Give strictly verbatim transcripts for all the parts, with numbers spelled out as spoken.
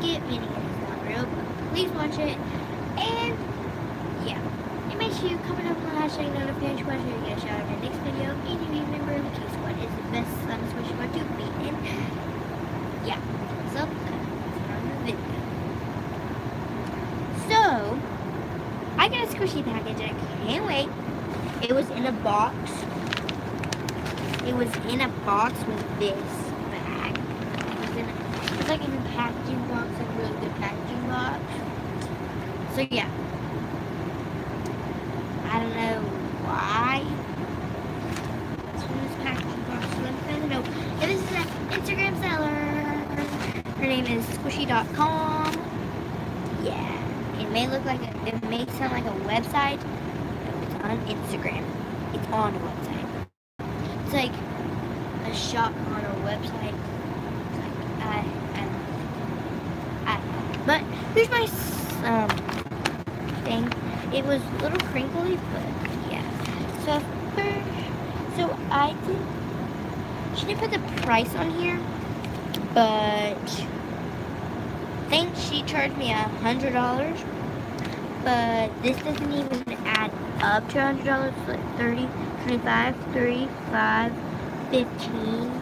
it, meaning it is not real, but please watch it. And yeah. And make sure you comment up on the hashtag notification button so you get a shout out in the next video. And if you remember the Q Squad is the best slime squish squad to be in. Yeah. So that's the video. So I got a squishy package and I can't wait. It was in a box. It was in a box with this bag. It was in a, it was like in a packaging box, like a really good packaging box. So yeah. I don't know why. It's from this packaging box. So let me find the note. And this is an Instagram seller. Her name is squishy dot com. Yeah. It may look like a, it may sound like a website. No, it's on Instagram. It's on a website. It's like a shop on a website. It's like, I, I, I, but here's my um thing. It was a little crinkly, but yeah. So, for, so I did. She didn't put the price on here, but I think she charged me a hundred dollars. But this doesn't even add up to a hundred dollars. It's like thirty, twenty-five, thirty-five, fifteen.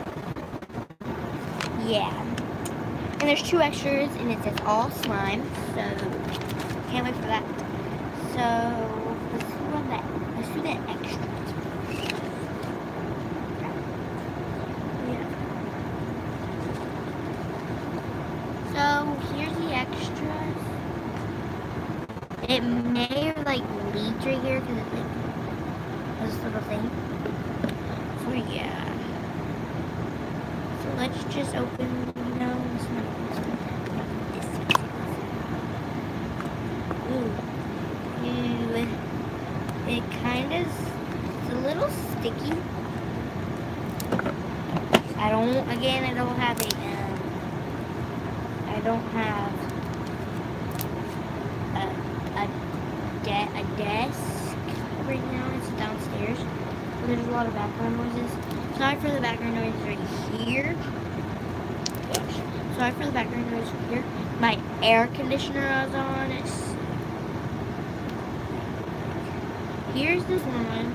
Yeah. And there's two extras, and it says all slime. So can't wait for that. So let's do on that. Let's do that extra. Yeah. So here's the extras. It may like leak right here because it's like this little thing. So yeah. So let's just open. No, it's not this one. This one. Ooh. Ew. It kind of, it's a little sticky. I don't, again, I don't have a, um, I don't have a, a, de a desk right now. It's downstairs. There's a lot of background noises. Sorry for the background noises right here. Sorry for the background noise here. My air conditioner is on. It's Here's this one.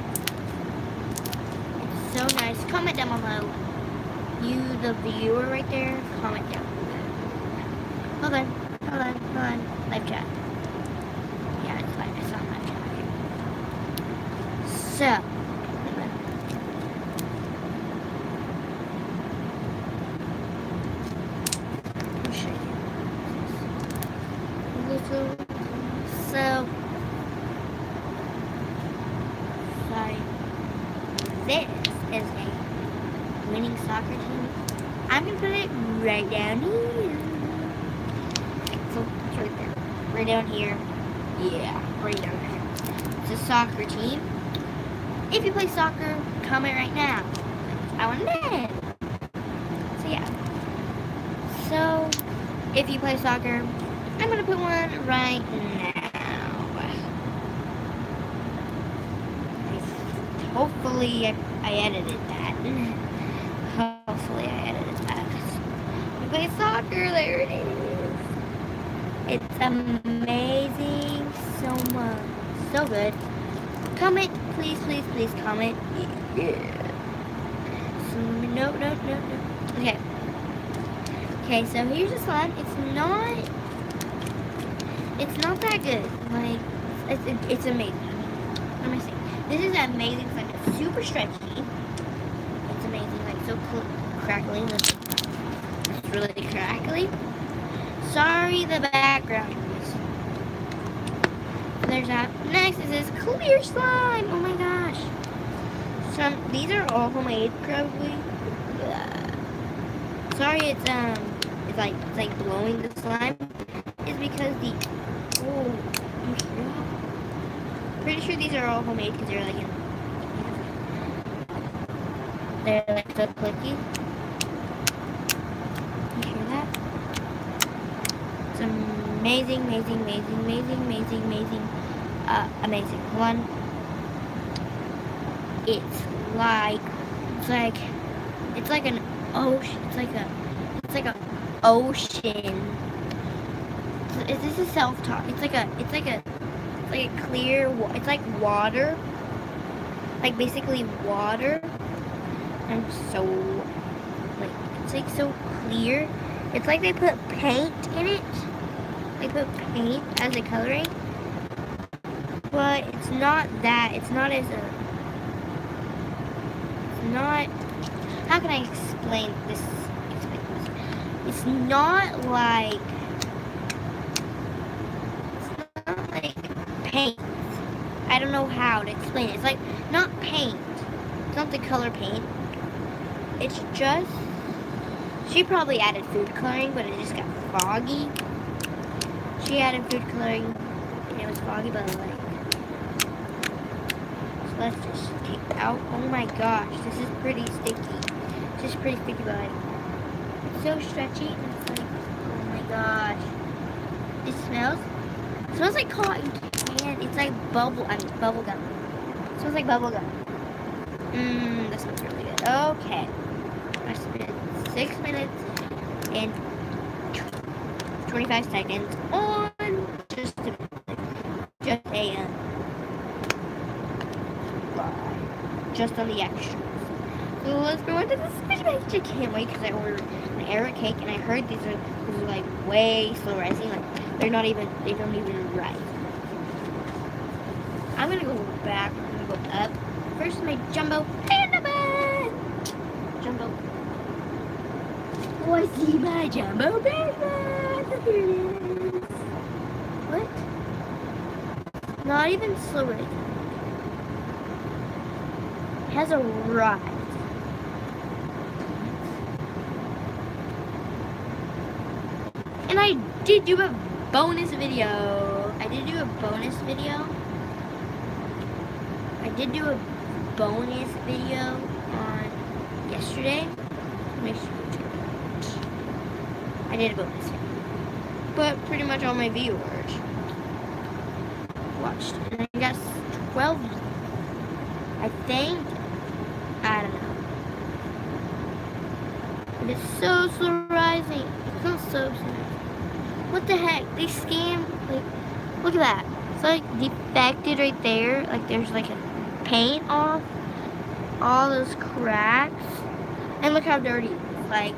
It's so nice. Comment down below. You, the viewer right there, comment down below. Hold on. Hold on. Hold on. Live chat. Yeah, it's live. It's on live chat. So. I'll show you. So. This is a winning soccer team. I'm gonna put it right down here. So it's right there. Right down here. Yeah, right down there. It's a soccer team. If you play soccer, comment right now. I want to know. So yeah. So if you play soccer, I'm gonna put one right now. Hopefully I, I edited that. Hopefully I edited that. We play soccer, there it is. It's amazing, so much, so good. Comment, please, please, please comment. Yeah. So, no, no, no, no. Okay. Okay, so here's the slime. It's not, it's not that good. Like, it's, it's, it's amazing. Let me see. This is amazing slime. It's super stretchy. It's amazing, like so crackly. It's really crackly. Sorry, the background noise. There's that. Next is this clear slime. Oh my gosh. Some these are all homemade, probably. Sorry, it's um, it's like it's like blowing the slime. It's because the oh. Pretty sure these are all homemade because they're like in, they're like so clicky. You hear that? It's amazing, amazing, amazing, amazing, amazing, amazing, uh, amazing. One, it's like, it's like, it's like an ocean. It's like a, it's like an ocean It's, this is self-taught. It's like a, it's like a, it's like a clear, it's like water. Like basically water. And so, like, it's like so clear. It's like they put paint in it. They put paint as a coloring. But it's not that. It's not as a, it's not, how can I explain this? Explain this? It's not like, it's not like paint. I don't know how to explain it. It's like not paint. It's not the color paint. It's just, she probably added food coloring, but it just got foggy. She added food coloring, and it was foggy, but like, so let's just take it out. Oh my gosh, this is pretty sticky. This is pretty sticky, but like, it's so stretchy, and it's like, oh my gosh. It smells, it smells like cotton candy. It's like bubble, I mean, bubble gum. It smells like bubble gum. Mmm, that smells really good. Okay. I spent six minutes and twenty-five seconds on just a, just a, um, just on the extras. So let's go into the Squishy Bags. I can't wait because I ordered an Eric cake and I heard these are, these are like way slow rising. Like they're not even, they don't even rise. I'm gonna go back, I'm gonna go up. First my Jumbo Panda Bun! Jumbo. Oh, I see my Jumbo Panda! Here it is. What? Not even slow rising. It has a rise. And I did do a bonus video. I did do a bonus video. I did do a bonus video on yesterday. Make sure you check it out. I did a bonus video. But pretty much all my viewers watched. And I got twelve, I think. I don't know. But it's so slow rising. It's not so slow. What the heck? They scam. Like, look at that. It's like defected right there. Like there's like a paint off all those cracks. And look how dirty it's like.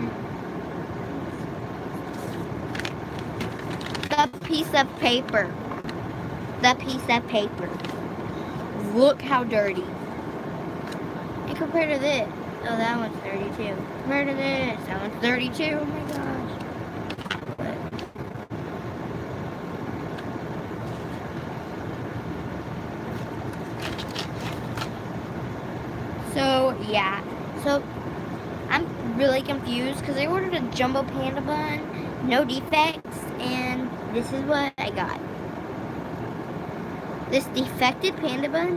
The piece of paper. The piece of paper. Look how dirty. And compared to this. Oh, that one's dirty too. Compared to this, that one's dirty too. Oh my gosh. So, yeah. So, I'm really confused because I ordered a Jumbo Panda Bun, no defects, and this is what I got. This defected Panda Bun.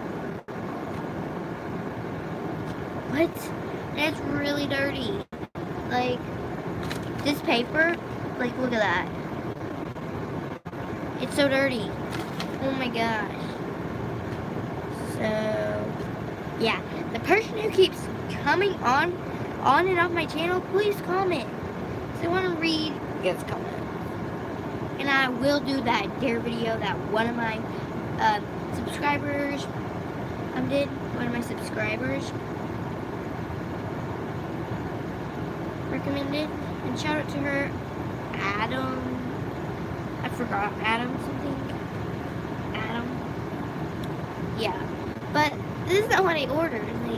What? And it's really dirty. Like, this paper, like, look at that. It's so dirty. Oh my gosh. So, yeah. The person who keeps coming on, on and off my channel, please comment. So I want to read his comments. And I will do that dare video that one of my uh, subscribers um, did. One of my subscribers recommended. And shout out to her, Adam. I forgot, Adam something. Adam. Yeah. But this is not what I ordered. Like,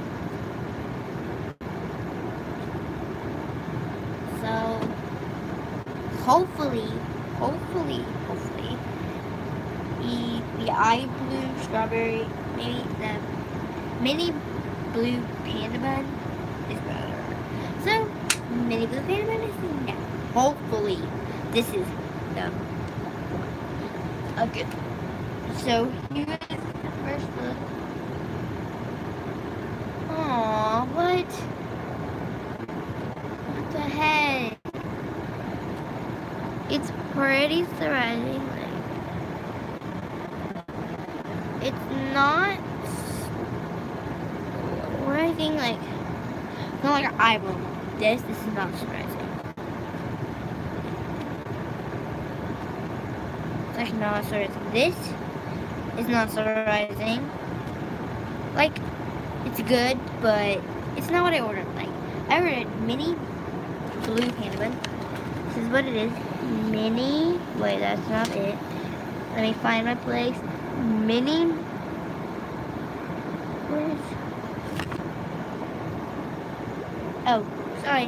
so hopefully, hopefully, hopefully, the the eye blue strawberry, maybe the mini blue Panda Bun is better. So mini blue Panda Bun is now. Hopefully, this is the one. Okay. So here's the first look. Aww, what? What the heck? It's pretty surprising. It's not surprising, like, it's not like an eyeball. This, this is not surprising. It's like not solarizing. This is not solarizing. Like, it's good, but it's not what I ordered. Like, I ordered mini blue panda bun. This is what it is. Mini. Wait, that's not it. Let me find my place. Mini. Where is? Oh, sorry.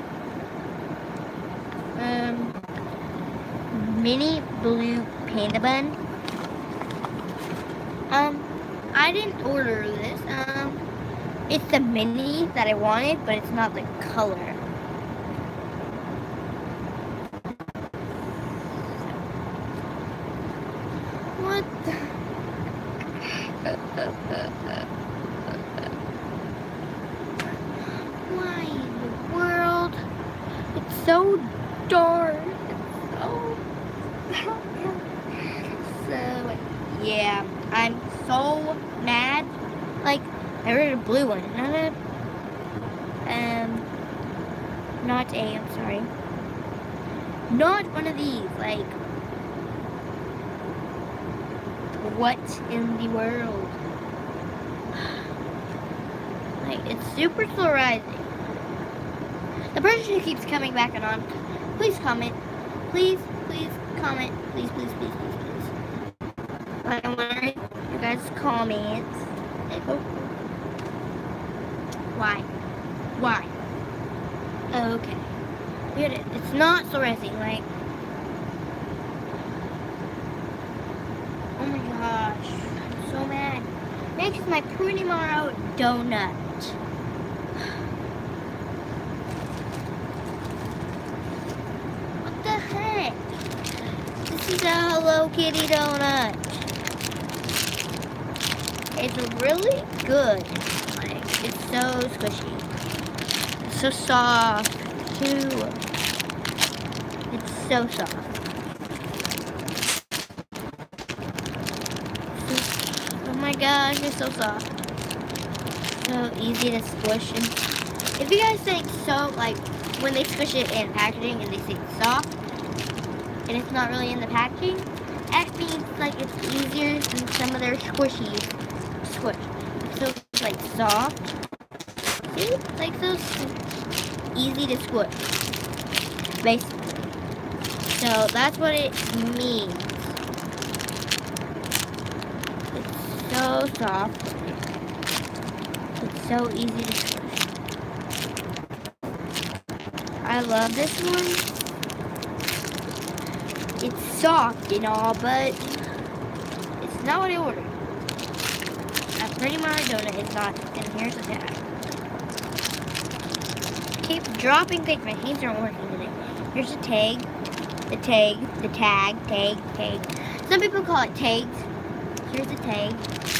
Um, mini blue panda bun. Um, I didn't order this. Um, it's the mini that I wanted, but it's not the color. What the? Why in the world? It's so dark. It's so so yeah. I'm so mad. Like, I ordered a blue one, not a um, not a. I'm sorry. Not one of these. Like, what in the world? Like, it's super polarizing. The person who keeps coming back and on, please comment. Please, please comment. Please, please, please, please, please. I want to read you guys' comments. Why? Why? Okay. Here it is. It's not polarizing, like. Oh my gosh. I'm so mad. Next is my Pretty Mario donut. What the heck? This is a Hello Kitty donut. It's really good. Like, it's so squishy. It's so soft, too. It's so soft. Oh my gosh, it's so soft. So easy to squish. And if you guys think so, like, when they squish it in packaging and they say it's soft, and it's not really in the packaging, that means, like, it's easier than some of their squishies. Squish. So it's like soft. See? It's like so easy to squish. Basically. So that's what it means. It's so soft. It's so easy to squish. I love this one. It's soft and all, but it's not what I ordered. Pretty Mario donut is not, and here's the tag. Keep dropping things, my hands aren't working today. Here's the tag, the tag, the tag, tag, tag. Some people call it tags. Here's the tag.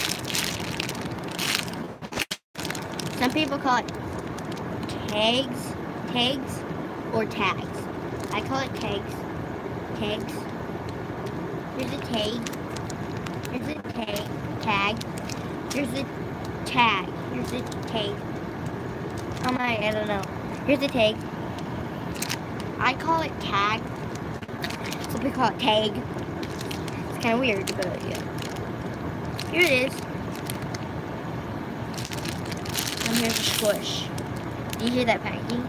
Some people call it tags, tags, or tags. I call it tags, tags. Here's the tag. Here's the tag, tag. Here's the tag. Here's the tag. Oh my, I don't know. Here's the tag. I call it tag. Some people call it tag. It's kind of weird, but yeah. Here it is. And here's the squish. Do you hear that packaging?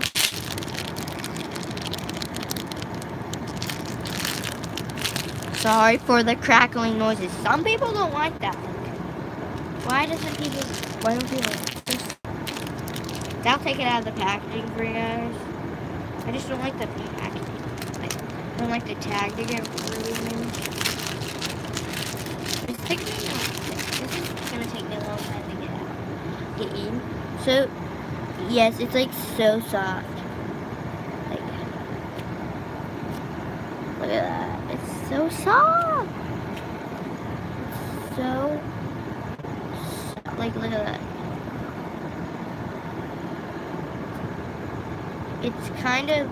Sorry for the crackling noises. Some people don't like that. Why doesn't people, why don't people just, I'll take it out of the packaging for you guys. I just don't like the packaging. Like, I don't like the tag to get ruined. It's taking me a This is gonna take me a long time to get out, get in. So, yes, it's like so soft. Like, look at that. It's so soft. It's so Like, look at that. It's kind of...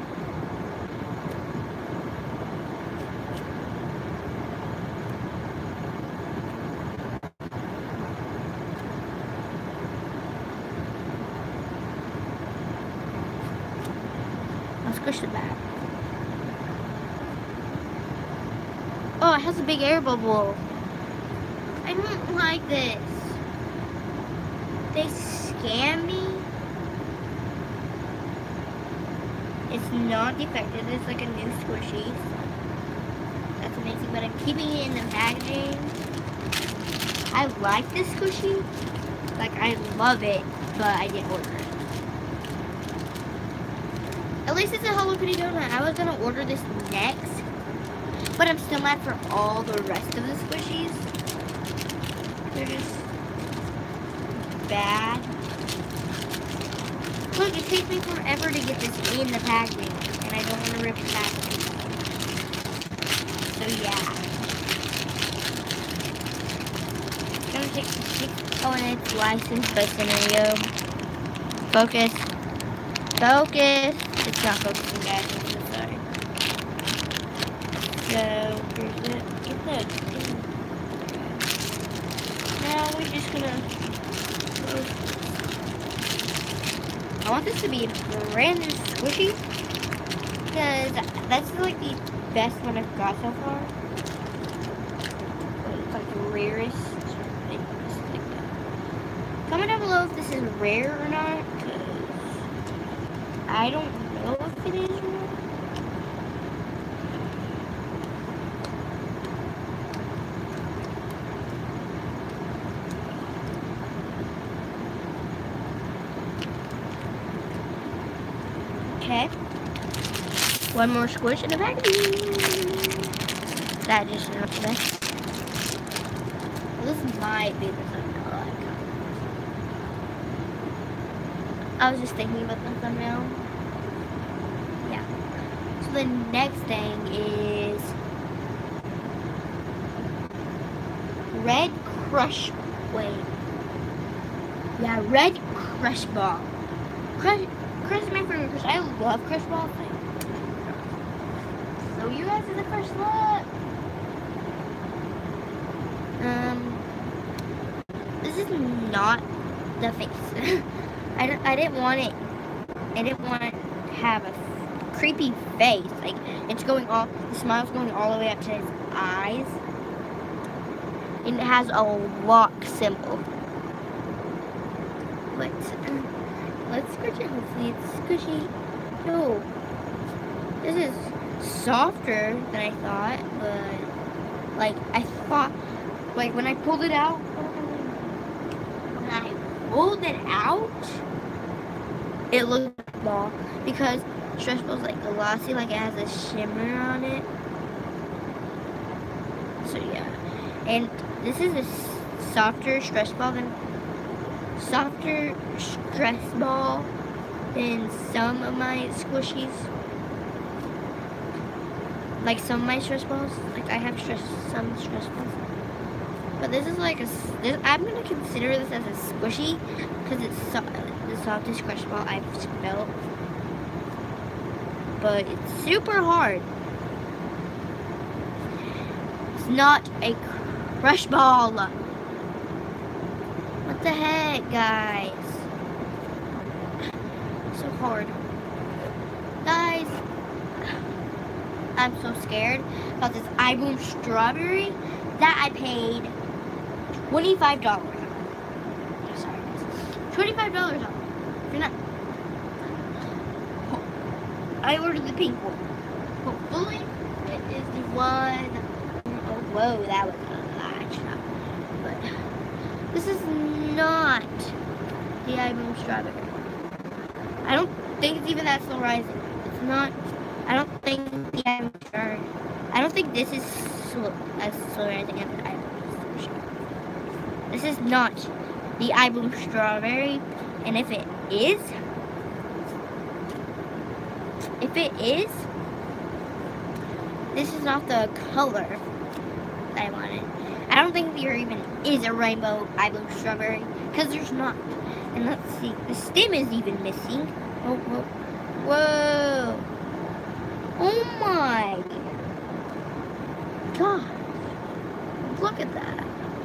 I'll squish the back. Oh, it has a big air bubble. I don't like this. They scam me. It's not defective. It's like a new squishy. That's amazing, but I'm keeping it in the packaging. I like this squishy. Like, I love it, but I didn't order it. At least it's a Hello Kitty donut. I was gonna order this next, but I'm still mad for all the rest of the squishies. They're just bad. Look, it takes me forever to get this in the packaging, and I don't want to rip the packaging. So yeah. It's gonna take, take oh, and it's licensed by Scenario. Focus. Focus. It's not focusing, guys. I'm so sorry. So, here's it. Get that. Now we're just gonna close. I want this to be a brand new squishy, because that's like the best one I've got so far. It's like the rarest. Like that. Comment down below if this is rare or not, because I don't know if it is or not. Okay. One more squish in the packaging. That just not the best. This might be the thumbnail I got. I was just thinking about the thumbnail. Yeah. So the next thing is Red Crush Wait. Yeah, Red Crush Ball. Crush Crush is my favorite crush. I love Crush Ball thing. So you guys are the first look. Um, this is not the face. I, don't, I didn't want it. I didn't want it to have a creepy face. Like it's going all. The smile's going all the way up to his eyes. And it has a lock symbol. But. Um, Let's squish it. Hopefully it's squishy. No. This is softer than I thought, but like I thought, like when I pulled it out, when I pulled it out, it looked like a ball because Stress Ball's like glossy, like it has a shimmer on it. So yeah, and this is a softer Stress Ball than. Softer Stress Ball than some of my squishies. Like some of my Stress Balls. Like I have stress, some Stress Balls. But this is like a, this, I'm going to consider this as a squishy because it's so, the softest Stress Ball I've felt. But it's super hard. It's not a Crush Ball. What the heck, guys? So hard. Guys, I'm so scared about this iBoom Strawberry that I paid twenty-five dollars. Sorry, guys. twenty-five dollars on. You're not. I ordered the pink one. Hopefully, it is the one. Oh, whoa, that was a large shot. But this is not the iBoom Strawberry. I don't think it's even that slow rising. It's not. I don't think the iBoom Strawberry. I don't think this is slow, as slow rising as the iBoom Strawberry. This is not the iBoom Strawberry, and if it is, if it is, this is not the color that I wanted. I don't think there even is a rainbow iBoom Strawberry, because there's not. And let's see, the stem is even missing. Oh, whoa, whoa. Oh my God. Look at that.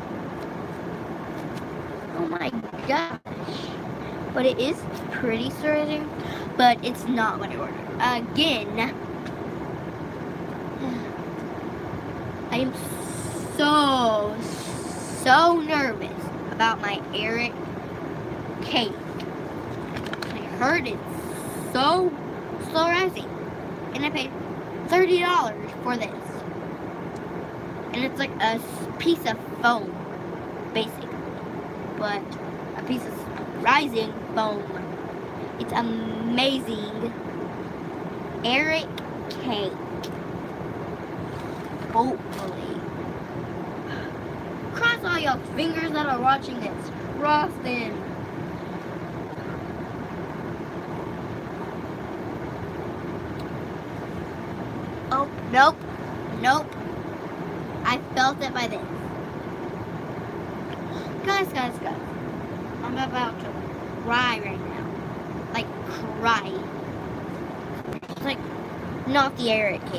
Oh my gosh. But it is pretty surprising, but it's not what I ordered. Again, I am so, so nervous about my Eric cake. I heard it's so slow rising. And I paid thirty dollars for this. And it's like a piece of foam, basically. But a piece of rising foam. It's amazing. Eric cake. Hopefully. Cross all y'all fingers that are watching this. Cross them. Oh, nope. Nope. I felt it by this. Guys, guys, guys. I'm about to cry right now. Like, cry. It's like, not the Eric cake.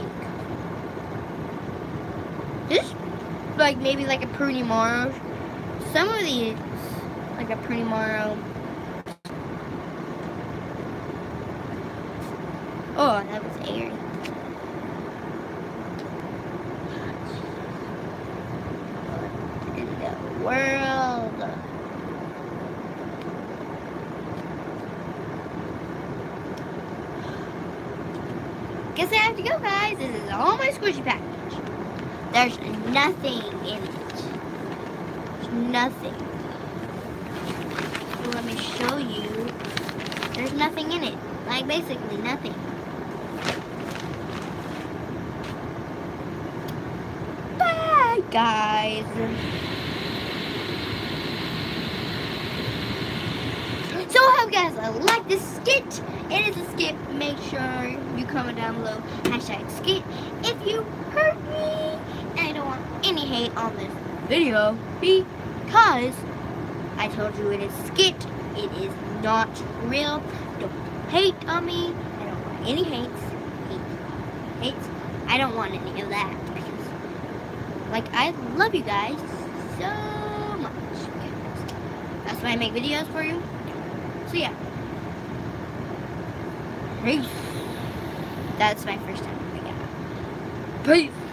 This, like, maybe like a Pruny Maro. Some of these, like a Pruny Maro. Oh, that was Eric. What in the world? Guess I have to go, guys. This is all my squishy package. There's nothing in it. There's nothing. So let me show you. There's nothing in it. Like, basically nothing. Bye, guys. So I hope you guys like this skit. It is a skit. Make sure you comment down below. Hashtag skit if you heard me. And I don't want any hate on this video because I told you it is skit. It is not real. Don't hate on me. I don't want any hates. Hate. Hates. I don't want any of that. Because, like, I love you guys so much. That's why I make videos for you. So yeah. Peace. That's my first time. Yeah. Peace.